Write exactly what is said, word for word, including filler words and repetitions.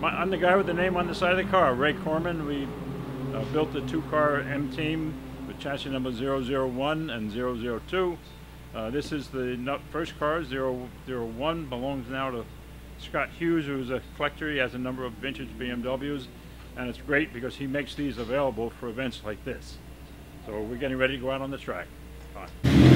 My, I'm the guy with the name on the side of the car, Roy Korman. We uh, built the two-car M team with chassis number zero zero one and zero zero two. Uh, this is the no first car, zero zero one, belongs now to Scott Hughes, who's a collector. He has a number of vintage B M Ws, and it's great because he makes these available for events like this. So we're getting ready to go out on the track. Bye.